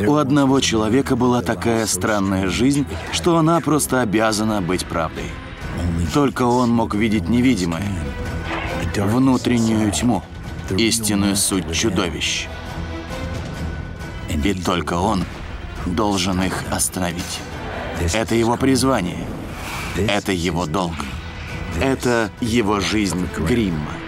У одного человека была такая странная жизнь, что она просто обязана быть правдой. Только он мог видеть невидимое, внутреннюю тьму, истинную суть чудовищ. И только он должен их остановить. Это его призвание, это его долг, это его жизнь Гримма.